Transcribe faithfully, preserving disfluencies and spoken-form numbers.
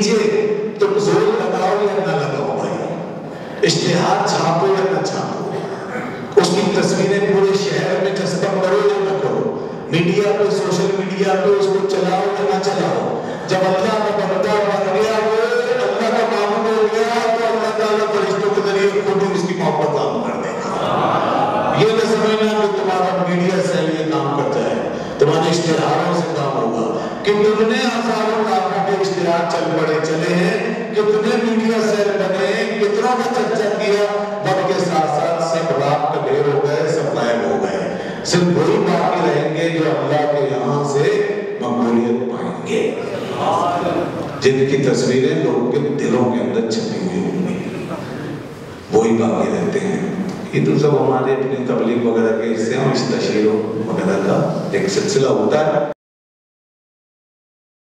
नीचे तुम जोर लगाओ या ना लगाओ भाई, इश्तिहार छापो या ना छापो, उसकी तस्वीरें पूरे शहर में चस्पा करो या ना करो, मीडिया पे सोशल मीडिया पे उसको चलाओ या ना चलाओ, जब अल्लाह का बंदा बन गया वो अल्लाह का मामूल हो गया तो अल्लाह ताला फरिश्तों के जरिए खुद ही उसकी मोहब्बत आम कर देगा। ये न समझना कि तुम्हारा मीडिया से ये काम करता है, तुम्हारे इश्तिहारों से काम होगा। कितने हजारों लाखों के इश्तिहार चल पड़े चले हैं, कितने मीडिया सेल बने, कितनों का चर्चा किया, वक्त के साथ साथ सब रात का ढेर हो गए, सब गायब हो गए। सिर्फ वही बाकी रहेंगे जो अल्लाह के यहाँ से मकबूलियत पाएंगे, जिनकी तस्वीरें लोगों के दिलों के अंदर छपी हुई होंगी, वही बाकी रहते हैं। ये तो सब हमारे अपने तबलीग वगैरह के हिस्से हैं, इस तशहीरों वगैरह का एक सिलसिला होता है।